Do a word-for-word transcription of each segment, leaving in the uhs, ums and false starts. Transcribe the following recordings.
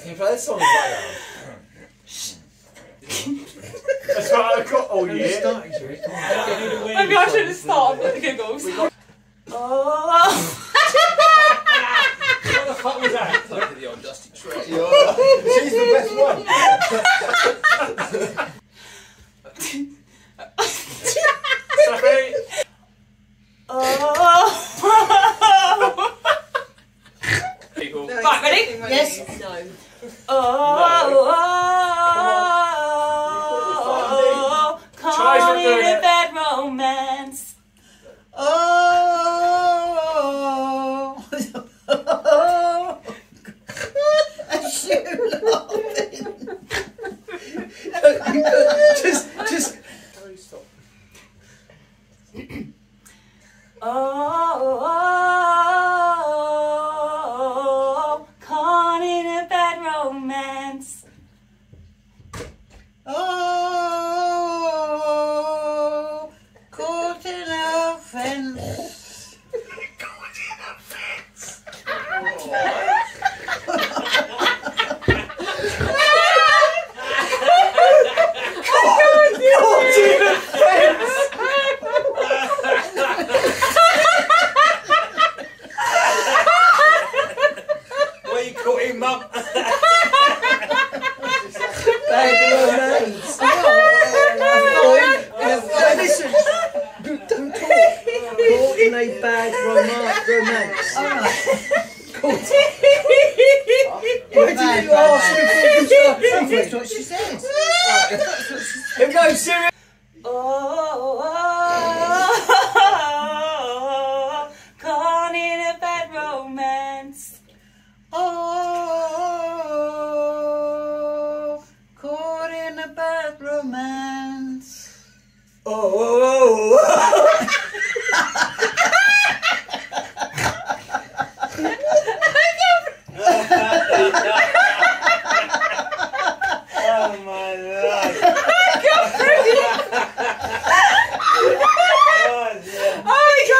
Can you play this song in the background? That's what I've got all year. Maybe I should have started with the giggles. Oh. What the fuck was that? Look at the old dusty tray. She's the best one. Sorry. Oh. Right, ready? Yes. No. Oh. Oh. Caught in a bad romance. Oh. I should Just, just. Oh, oh, caught in a bad romance. Oh, caught in a fence. Caught in a fence. Where you caught him, Mum? Bad romance. Listen, don't talk. Caught in a bad romance. romance. Caught. Where did you ask me before you started? That's what she says. Here we go, serious. Oh, oh, oh, caught in a bad romance. Oh, caught in a bad romance. Oh, oh, oh. Oh my life. Oh, keep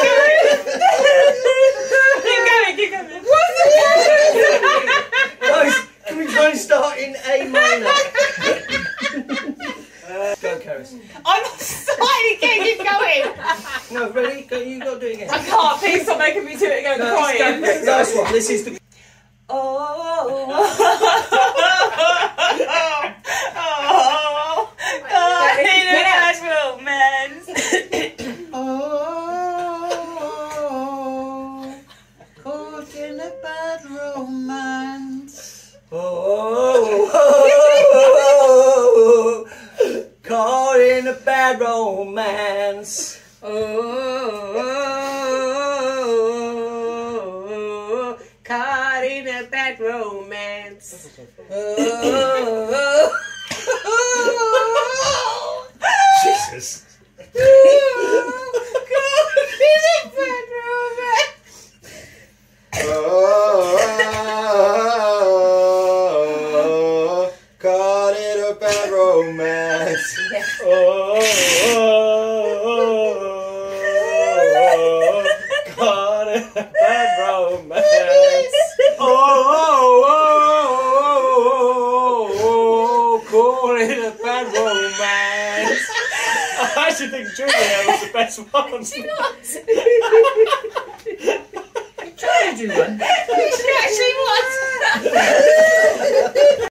going, keep going. Keep going, keep going. What's Guys, can we try and start in A minor? Go, Karis. I'm not starting again, keep going. No, ready? Go, you got to do it again. I can't, please stop making me do it again, I'm No, crying. it's go. Nice one. This is the. Oh, oh, oh, caught in a bad romance. Oh, caught in a bad romance. Oh, oh, oh, caught in a bad romance. Oh, caught in a bad romance. Oh, Jesus. Oh, caught in a bad romance. Oh, caught in a bad romance. Oh, caught in a bad romance. I actually think Julia was the best one. She was. try to do one. She actually was.